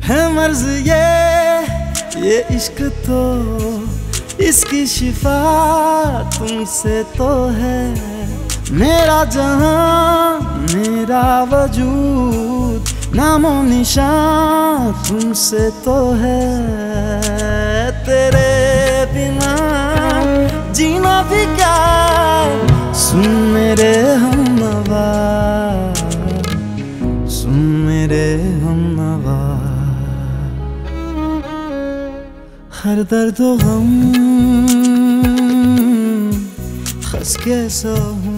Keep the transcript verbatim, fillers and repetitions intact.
है मर्ज ये ये इश्क तो इसकी शिफा तुमसे तो है। मेरा जहां मेरा वजूद नामो निशान तुमसे तो है। तेरे बिना जीना भी क्या, सुन मेरे हमनवा, सुन मेरे हमनवा। हर दर्द गम खस के सो हूँ,